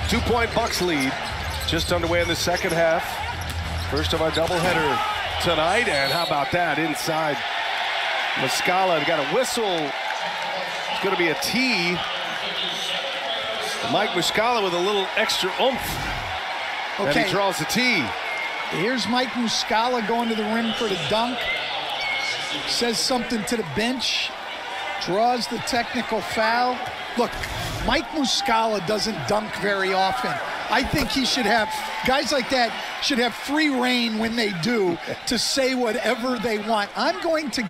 2-point Bucks lead. Just underway in the second half. First of our doubleheader tonight. And how about that inside? Muscala got a whistle. It's going to be a tee. Mike Muscala with a little extra oomph. Okay. And he draws the tee. Here's Mike Muscala going to the rim for the dunk. Says something to the bench. Draws the technical foul. Look, Mike Muscala doesn't dunk very often. I think he should have, guys like that should have free reign when they do to say whatever they want. I'm going to